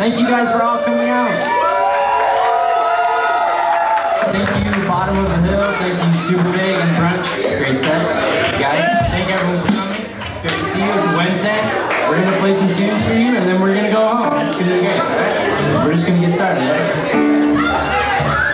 Thank you guys for all coming out. Thank you, Bottom of the Hill. Thank you, Super Big and Brunch. Great sets. Guys, thank everyone for coming. It's great to see you. It's a Wednesday. We're going to play some tunes for you, and then we're going to go home. It's going to be great, all right? So we're just going to get started.